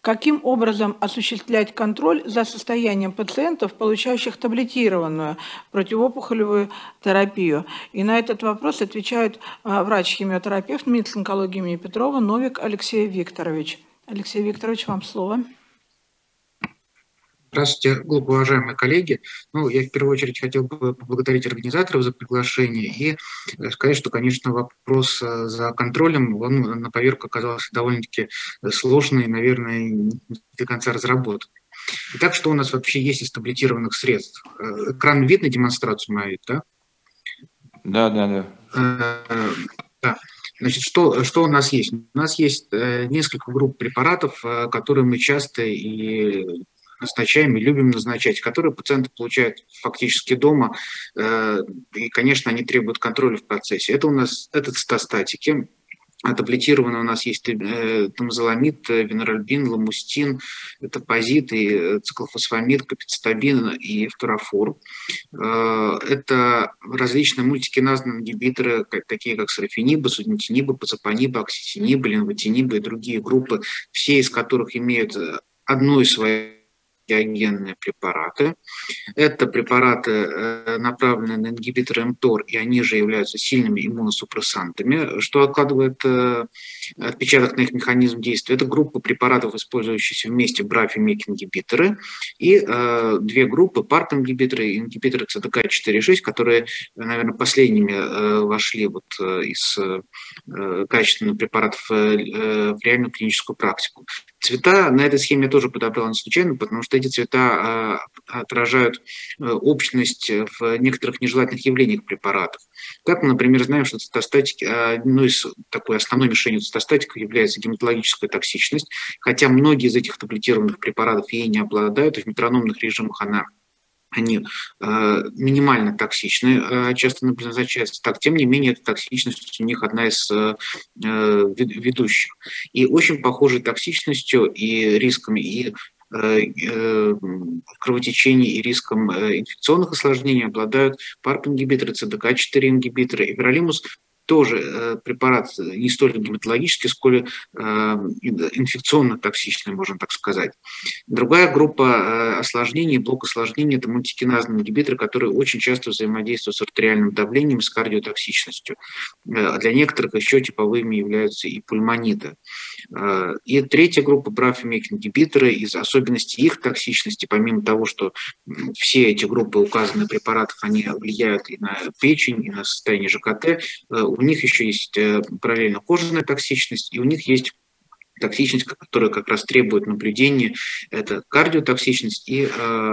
Каким образом осуществлять контроль за состоянием пациентов, получающих таблетированную противоопухолевую терапию? И на этот вопрос отвечает врач-химиотерапевт медицинской онкологии имени Петрова Новик Алексей Викторович. Алексей Викторович, вам слово. Здравствуйте, глубоко уважаемые коллеги. Я в первую очередь хотел бы поблагодарить организаторов за приглашение и сказать, что, конечно, вопрос за контролем, он на поверку оказался довольно-таки сложный и, наверное, не до конца разработан. Итак, что у нас вообще есть из таблетированных средств? Экран видно, демонстрацию мою, да? Да. Да. Значит, что у нас есть? У нас есть несколько групп препаратов, которые мы часто и назначаем и любим назначать, которые пациенты получают фактически дома, и, конечно, они требуют контроля в процессе. Это у нас цитостатики. Таблетированно у нас есть темозоламид, веноральбин, ламустин, топазид, и циклофосфамид, капецитабин и фторофор. Это различные мультикиназные ингибиторы, такие как сарафенибы, сунитинибы, пацапанибы, окситинибы, ленвотинибы и другие группы, все из которых имеют одну из своих биогенные препараты. Это препараты, направленные на ингибиторы МТОР, и они же являются сильными иммуносупрессантами, что откладывает отпечаток на их механизм действия. Это группа препаратов, использующиеся вместе BRAF-MEK-ингибиторы, и две группы PARP-ингибиторы и ингибиторы CDK4/6, которые, наверное, последними вошли из качественных препаратов в реальную клиническую практику. Цвета на этой схеме я тоже подобрал не случайно, потому что эти цвета отражают общность в некоторых нежелательных явлениях препаратов. Так мы, например, знаем, что цитостатики, одной из такой основной мишенью цитостатиков является гематологическая токсичность, хотя многие из этих таблетированных препаратов ей не обладают, и в метрономных режимах они минимально токсичны, часто назначаются так. Тем не менее, эта токсичность у них одна из ведущих. И очень похожей токсичностью и рисками, и кровотечений и риском инфекционных осложнений обладают PARP-ингибиторы, CDK4-ингибиторы. И веролимус тоже препарат не столь гематологический, сколь инфекционно-токсичный, можно так сказать. Другая группа осложнений, блок осложнений – это мультикиназные ингибиторы, которые очень часто взаимодействуют с артериальным давлением и с кардиотоксичностью. Для некоторых еще типовыми являются и пульмониты. И третья группа – BRAF-MEK-ингибиторы. Из особенностей их токсичности, помимо того, что все эти группы указанных препаратов, они влияют и на печень, и на состояние ЖКТ, у них еще есть параллельно кожная токсичность, и у них есть токсичность, которая как раз требует наблюдения, это кардиотоксичность и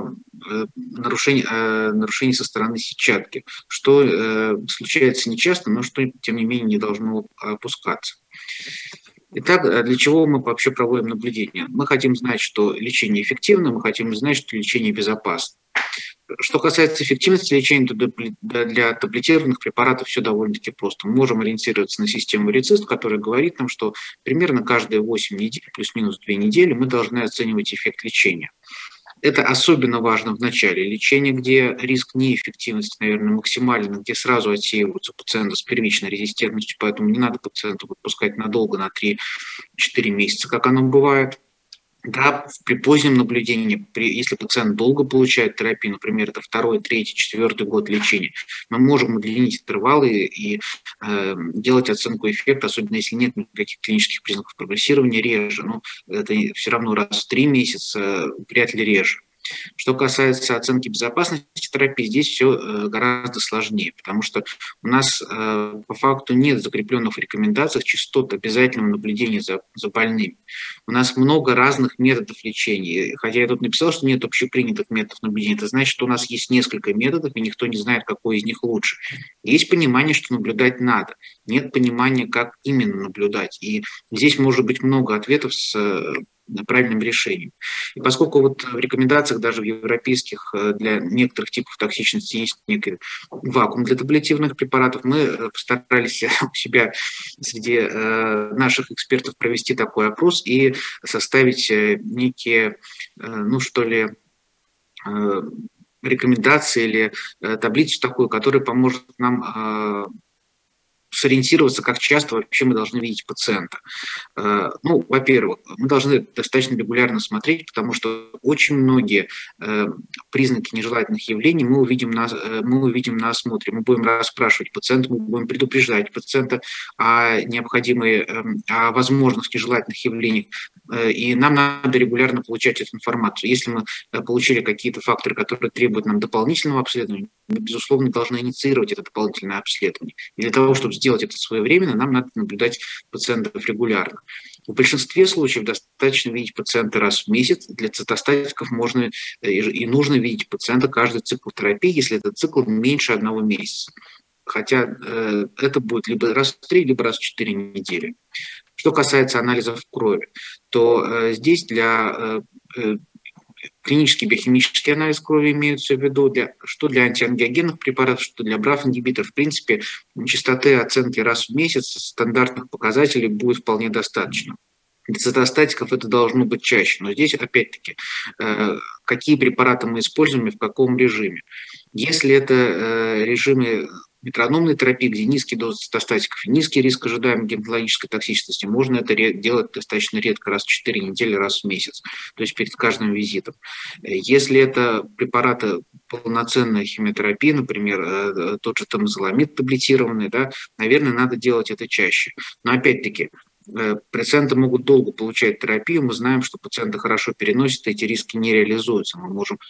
нарушение со стороны сетчатки, что случается нечасто, но что, тем не менее, не должно опускаться. Итак, для чего мы вообще проводим наблюдение? Мы хотим знать, что лечение эффективно, мы хотим знать, что лечение безопасно. Что касается эффективности лечения, то для таблетированных препаратов все довольно-таки просто. Мы можем ориентироваться на систему RECIST, которая говорит нам, что примерно каждые 8 недель, плюс-минус 2 недели, мы должны оценивать эффект лечения. Это особенно важно в начале лечения, где риск неэффективности, наверное, максимален, где сразу отсеиваются пациенты с первичной резистентностью, поэтому не надо пациента выпускать надолго, на 3-4 месяца, как оно бывает. Да, при позднем наблюдении, если пациент долго получает терапию, например, это 2-й, 3-й, 4-й год лечения, мы можем удлинить интервалы и делать оценку эффекта, особенно если нет никаких клинических признаков прогрессирования, реже. Но это все равно раз в 3 месяца, вряд ли реже. Что касается оценки безопасности терапии, здесь все гораздо сложнее, потому что у нас по факту нет закрепленных в рекомендациях частот обязательного наблюдения за больными. У нас много разных методов лечения. Хотя я тут написал, что нет общепринятых методов наблюдения, это значит, что у нас есть несколько методов, и никто не знает, какой из них лучше. Есть понимание, что наблюдать надо. Нет понимания, как именно наблюдать. И здесь может быть много ответов с правильным решением. И поскольку в рекомендациях, даже в европейских, для некоторых типов токсичности есть некий вакуум для таблетированных препаратов, мы постарались у себя среди наших экспертов провести такой опрос и составить некие, рекомендации или таблицу такую, которая поможет нам сориентироваться, как часто вообще мы должны видеть пациента. Ну, во-первых, мы должны достаточно регулярно смотреть, потому что очень многие признаки нежелательных явлений мы увидим на осмотре. Мы будем расспрашивать пациента, мы будем предупреждать пациента о возможных нежелательных явлениях, и нам надо регулярно получать эту информацию. Если мы получили какие-то факторы, которые требуют нам дополнительного обследования, мы, безусловно, должны инициировать это дополнительное обследование. И для того, чтобы сделать это своевременно, нам надо наблюдать пациентов регулярно. В большинстве случаев достаточно видеть пациента раз в месяц. Для цитостатиков можно и нужно видеть пациента каждый цикл терапии, если этот цикл меньше 1 месяца. Хотя это будет либо раз в 3, либо раз в 4 недели. Что касается анализов крови, то здесь для клинический биохимический анализ крови имеется в виду, что для антиангиогенных препаратов, что для BRAF-ингибиторов. В принципе, частоты оценки раз в месяц стандартных показателей будет вполне достаточно. Для цитостатиков это должно быть чаще. Но здесь, опять-таки, какие препараты мы используем и в каком режиме. Если это режимы метрономной терапии, где низкий доз цитостатиков и низкий риск ожидаемой гематологической токсичности, можно это делать достаточно редко, раз в 4 недели, раз в месяц, то есть перед каждым визитом. Если это препараты полноценной химиотерапии, например, тот же тамозоламид таблетированный, да, наверное, надо делать это чаще. Но опять-таки, пациенты могут долго получать терапию, мы знаем, что пациенты хорошо переносят, эти риски не реализуются, мы можем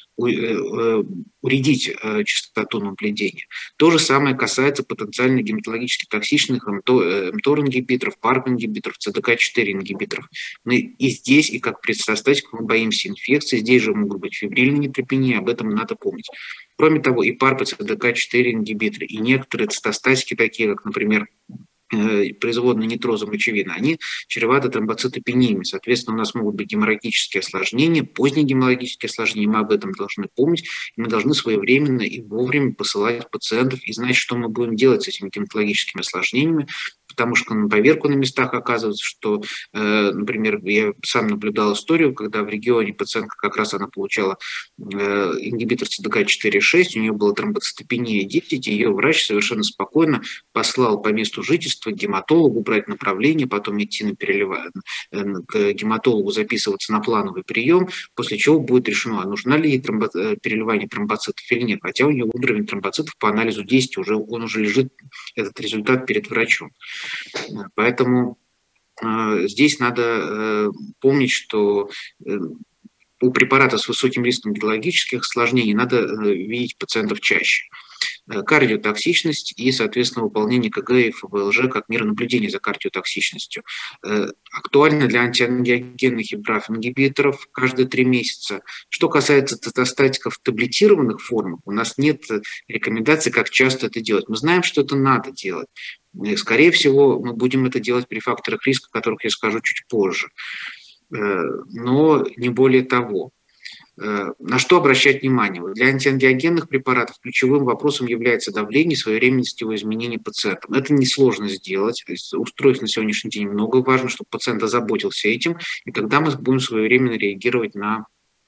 уредить частоту наблюдения. То же самое касается потенциально гематологически токсичных МТОР-ингибиторов, ПАРП-ингибиторов, ЦДК4-ингибиторов. И здесь, и как при цитостатиках, мы боимся инфекции, здесь же могут быть фибрильные нейтропении, об этом надо помнить. Кроме того, и ПАРП, и ЦДК4-ингибиторы, и некоторые цитостатики, такие как, например, производные нитроза мочевины, они чреваты тромбоцитопениями. Соответственно, у нас могут быть геморрагические осложнения, поздние геморрагические осложнения, мы об этом должны помнить, и мы должны своевременно и вовремя посылать пациентов и знать, что мы будем делать с этими гематологическими осложнениями, потому что на поверку на местах оказывается, что, например, я сам наблюдал историю, когда в регионе пациентка, как раз она получала ингибитор ЦДК4/6, у нее была тромбоцитопения 10, ее врач совершенно спокойно послал по месту жительства к гематологу, брать направление, потом идти к гематологу, записываться на плановый прием, после чего будет решено, нужна ли ей переливание тромбоцитов или нет, хотя у нее уровень тромбоцитов по анализу 10, он уже лежит, этот результат, перед врачом. Поэтому здесь надо помнить, что у препаратов с высоким риском гематологических осложнений надо видеть пациентов чаще. Кардиотоксичность и, соответственно, выполнение КГ и ФВЛЖ как мера наблюдения за кардиотоксичностью. Актуально для антиангиогенных и BRAF-ингибиторов каждые 3 месяца. Что касается цитостатиков в таблетированных формах, у нас нет рекомендаций, как часто это делать. Мы знаем, что это надо делать. Скорее всего, мы будем это делать при факторах риска, о которых я скажу чуть позже. Но не более того. На что обращать внимание? Для антиангиогенных препаратов ключевым вопросом является давление и своевременность его изменения пациентам. Это несложно сделать. Устройств на сегодняшний день много. Важно, чтобы пациент озаботился этим, и тогда мы будем своевременно реагировать на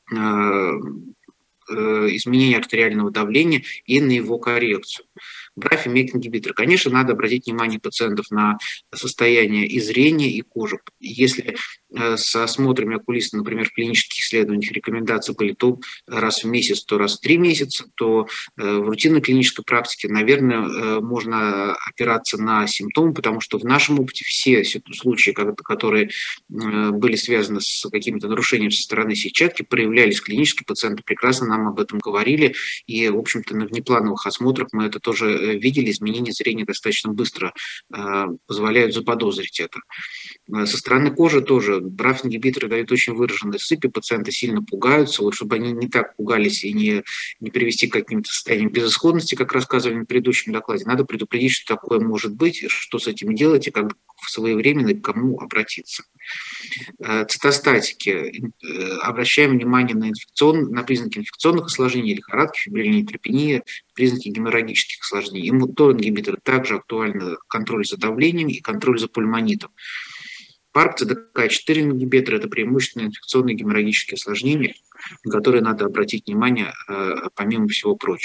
изменение артериального давления и на его коррекцию. BRAF и MEK-ингибиторы. Конечно, надо обратить внимание пациентов на состояние и зрения, и кожи. Если с осмотрами окулиста, например, в клинических исследованиях рекомендации были то раз в месяц, то раз в 3 месяца, то в рутинной клинической практике, наверное, можно опираться на симптомы, потому что в нашем опыте все случаи, которые были связаны с каким-то нарушением со стороны сетчатки, проявлялись клинически, пациенты прекрасно нам об этом говорили, и, в общем-то, на внеплановых осмотрах мы это тоже видели, изменения зрения достаточно быстро позволяют заподозрить это. Со стороны кожи тоже BRAF-ингибиторы дают очень выраженные сыпи, пациенты сильно пугаются. Вот чтобы они не так пугались и не привести к каким-то состояниям безысходности, как рассказывали на предыдущем докладе, надо предупредить, что такое может быть, что с этим делать и как своевременно к кому обратиться. Цитостатики. Обращаем внимание на признаки инфекционных осложнений, лихорадки, фибрильной нейтропении, признаки геморрагических осложнений. МТОР-ингибиторы также актуальны контроль за давлением и контроль за пульмонитом. ПАРП, ЦДК4 ингибиторы – это преимущественно инфекционные геморрагические осложнения, на которые надо обратить внимание помимо всего прочего.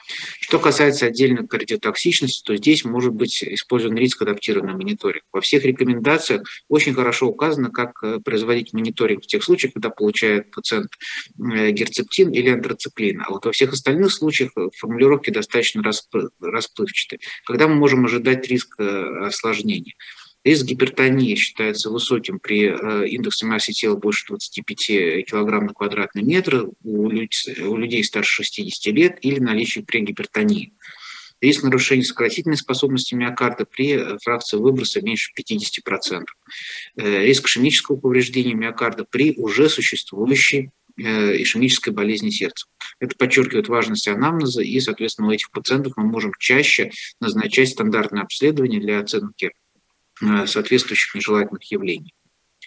Что касается отдельно кардиотоксичности, то здесь может быть использован риск-адаптированный мониторинг. Во всех рекомендациях очень хорошо указано, как производить мониторинг в тех случаях, когда получает пациент герцептин или антрациклин. А вот во всех остальных случаях формулировки достаточно расплывчаты. Когда мы можем ожидать риск осложнений? Риск гипертонии считается высоким при индексе массы тела больше 25 кг на квадратный метр у людей старше 60 лет или наличии прегипертонии. Риск нарушения сократительной способности миокарда при фракции выброса меньше 50%. Риск ишемического повреждения миокарда при уже существующей ишемической болезни сердца. Это подчеркивает важность анамнеза, и, соответственно, у этих пациентов мы можем чаще назначать стандартное обследование для оценки соответствующих нежелательных явлений.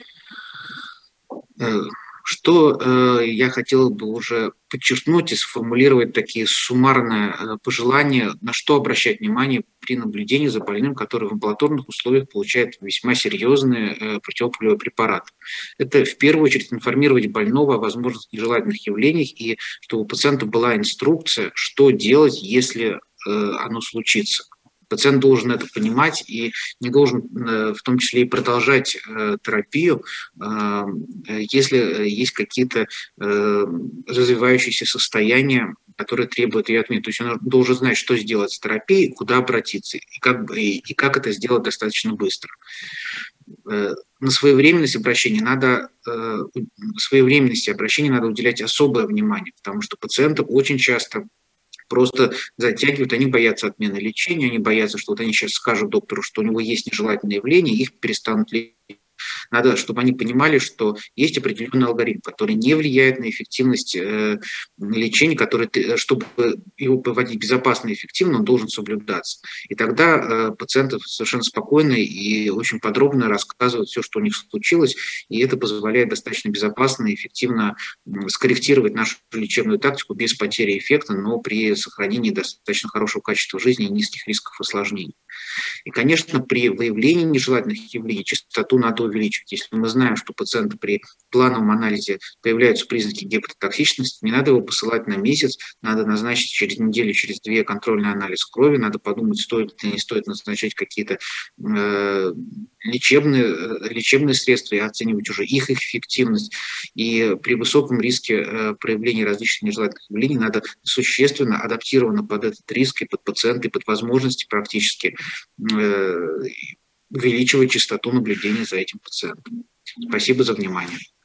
Что я хотел бы уже подчеркнуть и сформулировать такие суммарные пожелания, на что обращать внимание при наблюдении за больным, который в амбулаторных условиях получает весьма серьезные противопулевые препараты. Это в первую очередь информировать больного о возможных нежелательных явлениях и чтобы у пациента была инструкция, что делать, если оно случится. Пациент должен это понимать и не должен в том числе и продолжать терапию, если есть какие-то развивающиеся состояния, которые требуют ее отмены. То есть он должен знать, что сделать с терапией, куда обратиться и как это сделать достаточно быстро. На своевременности обращения надо уделять особое внимание, потому что пациенты очень часто просто затягивают, они боятся отмены лечения, они боятся, что вот они сейчас скажут доктору, что у него есть нежелательные явления, их перестанут лечить. Надо, чтобы они понимали, что есть определенный алгоритм, который не влияет на эффективность лечения, который, чтобы его проводить безопасно и эффективно, он должен соблюдаться. И тогда пациенты совершенно спокойно и очень подробно рассказывают все, что у них случилось, и это позволяет достаточно безопасно и эффективно скорректировать нашу лечебную тактику без потери эффекта, но при сохранении достаточно хорошего качества жизни и низких рисков осложнений. И, конечно, при выявлении нежелательных явлений частоту надо увеличивать. Если мы знаем, что у пациента при плановом анализе появляются признаки гепатотоксичности, не надо его посылать на месяц, надо назначить через неделю, через две контрольный анализ крови, надо подумать, стоит или не стоит назначать какие-то лечебные средства и оценивать уже их эффективность. И при высоком риске проявления различных нежелательных явлений надо существенно адаптированно под этот риск и под пациента, и под возможности практически увеличивать частоту наблюдения за этим пациентом. Спасибо за внимание.